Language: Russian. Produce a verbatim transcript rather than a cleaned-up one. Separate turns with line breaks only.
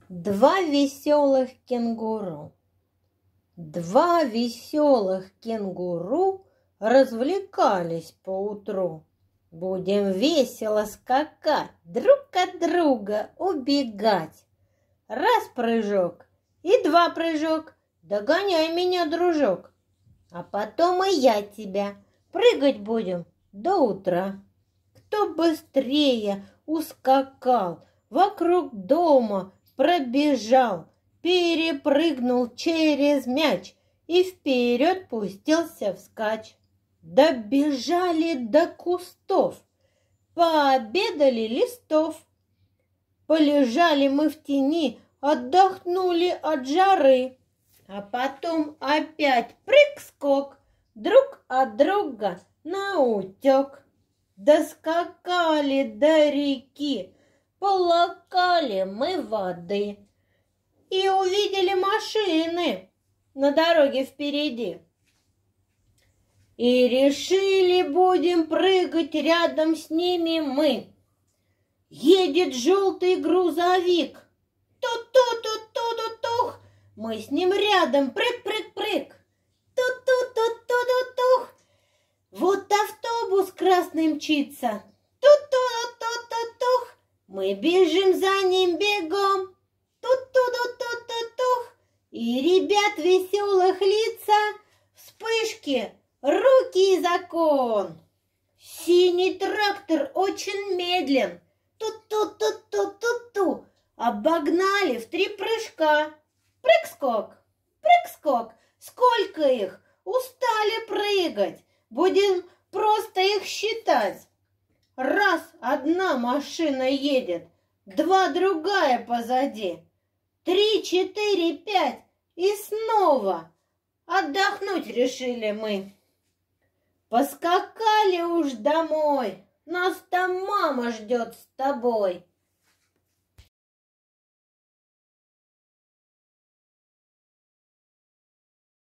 Два веселых кенгуру. Два веселых кенгуру развлекались поутру. Будем весело скакать, друг от друга убегать. Раз прыжок и два прыжок, догоняй меня, дружок. А потом и я тебя, прыгать будем до утра. Кто быстрее ускакал, вокруг дома пробежал, перепрыгнул через мяч и вперед пустился вскачь. Добежали до кустов, пообедали листов. Полежали мы в тени, отдохнули от жары. А потом опять прыг-скок, друг от друга наутек. Доскакали до реки, полакали мы воды и увидели машины на дороге впереди. И решили, будем прыгать рядом с ними мы. Едет желтый грузовик, ту-ту-ту-ту-ту-тух, мы с ним рядом, прыг-прыг-прыг, ту-ту-ту-ту-ту-тух. Вот автобус красный мчится, ту-ту-ту-ту-тух, мы бежим за ним бегом, ту-ту-ту-ту-тух. И ребят веселых лица, вспышки, руки и закон. Синий трактор очень медлен, ту-ту-ту-ту-ту-ту, обогнали в три прыжка. Прыг-скок, прыг-скок, сколько их, устали прыгать, будем просто их считать. Раз одна машина едет, два другая позади, три, четыре, пять и снова отдохнуть решили мы. Поскакали уж домой, нас там мама ждет с тобой.